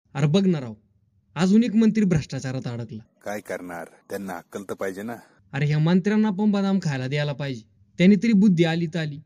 अरे बघ ना राव, अजून एक मंत्री भ्रष्टाचारात अडकला. काय करणार, त्यांना अक्कल तर पाहिजे ना. अरे ह्या मंत्र्यांना पण बदाम खायला द्यायला पाहिजे, त्यांनी तरी बुद्धी आली तर आली.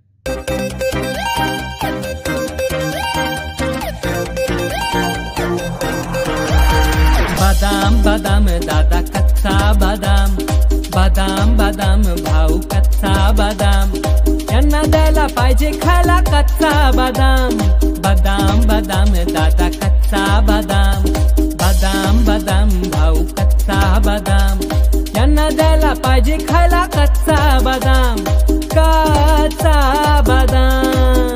बदाम बदाम दादा कच्चा बदाम, बदाम बदाम भाऊ कच्चा बदाम, यांना द्यायला पाहिजे खायला कच्चा बदाम. बदाम बदाम दादा कच्चा बदाम, बदाम बदाम भाऊ कच्चा बदाम, यांना द्यायला पाहिजे खायला कच्चा बदाम, कच्चा बदाम.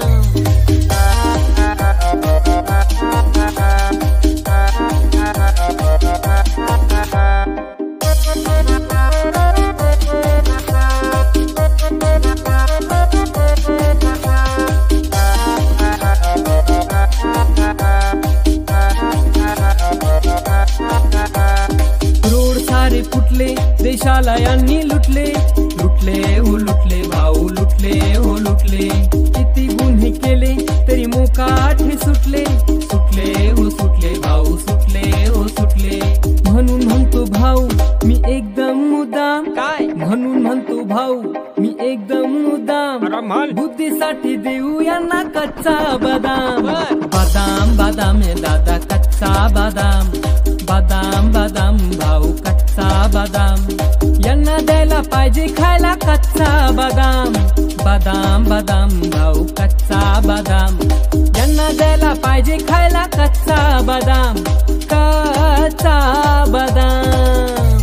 सारे फुटले देशाला यांनी लुटले, लुटले हो लुटले भाऊ लुटले हो लुटले. किती गुन्हे केले तरी मोकाटे सुटले, सुटले हो सुटले भाऊ सुटले हो सुटले. म्हणून म्हणतो भाऊ मी एकदम मुद्दाम, काय म्हणून म्हणतो भाऊ मी एकदम मुद्दाम, बुद्धीसाठी देऊ यांना कच्चा बदाम. बदाम बदाम दादा कच्चा बदाम, बदाम बदाम भाऊ कच्चा बदाम, यांना द्यायला पाहिजे खायला कच्चा बदाम. बदाम बदाम भाऊ कच्चा बदाम, यांना द्यायला पाहिजे खायला कच्चा बदाम, कच्चा बदाम.